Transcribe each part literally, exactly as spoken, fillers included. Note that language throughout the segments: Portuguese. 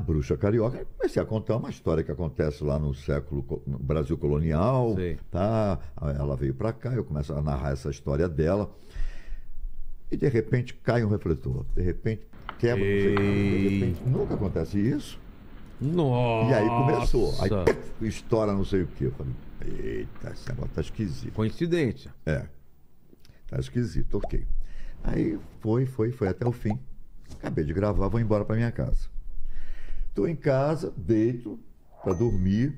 bruxa carioca. Aí comecei a contar uma história que acontece lá no século, no Brasil colonial, Sei. tá? Ela veio para cá, eu começo a narrar essa história dela. E de repente cai um refletor, de repente quebra, não sei o quê, de repente nunca acontece isso. Nossa! E aí começou, aí puf, estoura não sei o quê. Eu falei, eita, esse negócio tá esquisito. Coincidência. É, tá esquisito, ok. Aí foi, foi, foi até o fim. Acabei de gravar, vou embora para minha casa. Tô em casa, deito para dormir.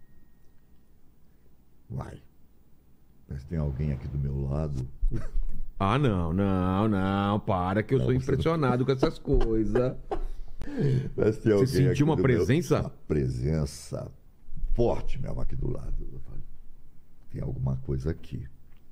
Vai. Mas tem alguém aqui do meu lado. Ah, não, não, não, para que eu Não, sou você impressionado com essas coisas. Mas tem alguém sentiu aqui uma do presença? Meu, uma presença forte mesmo aqui do lado. Eu falei, tem alguma coisa aqui.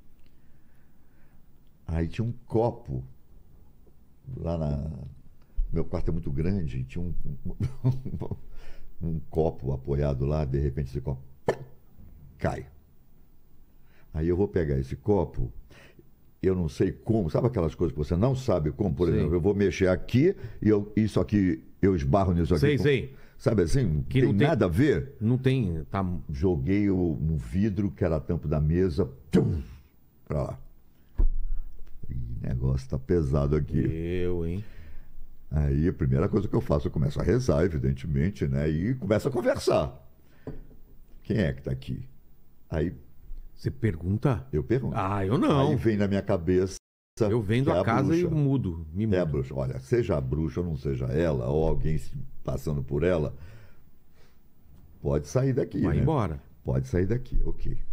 Aí tinha um copo lá na... Meu quarto é muito grande, tinha um, um, um copo apoiado lá, de repente esse copo cai. Aí eu vou pegar esse copo, eu não sei como, sabe aquelas coisas que você não sabe como? Por Sim. exemplo, eu vou mexer aqui e eu, isso aqui, eu esbarro nisso aqui. Sei, com, sei. Sabe assim? Que tem não tem- nada a ver. Não tem. Tá... Joguei o, no vidro, que era a tampa da mesa, tum, pra lá. Ih, negócio tá pesado aqui. Eu, hein? Aí a primeira coisa que eu faço, eu começo a rezar, evidentemente, né? E começo a conversar. Quem é que tá aqui? Aí Você pergunta? eu pergunto. Ah, eu não. Aí vem na minha cabeça. Eu vendo que é a casa e bruxa. mudo. Me mudo. É a bruxa. Olha, seja a bruxa ou não seja ela, ou alguém se- passando por ela, pode sair daqui. Vai né? embora. Pode sair daqui, ok.